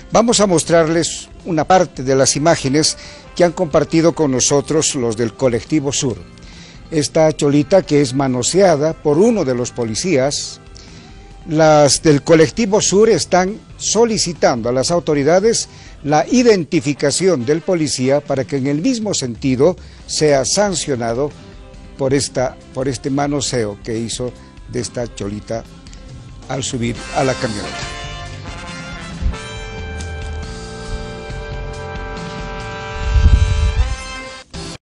Vamos a mostrarles una parte de las imágenes que han compartido con nosotros los del Colectivo Sur. Esta cholita que es manoseada por uno de los policías, las del Colectivo Sur están solicitando a las autoridades la identificación del policía para que en el mismo sentido sea sancionado por este manoseo que hizo de esta cholita al subir a la camioneta.